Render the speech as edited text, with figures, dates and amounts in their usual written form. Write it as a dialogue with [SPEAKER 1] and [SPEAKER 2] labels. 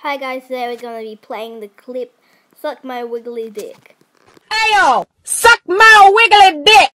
[SPEAKER 1] Hi guys, today we're gonna be playing the clip Suck My Wiggly Dick.
[SPEAKER 2] Ayo! Suck my wiggly dick!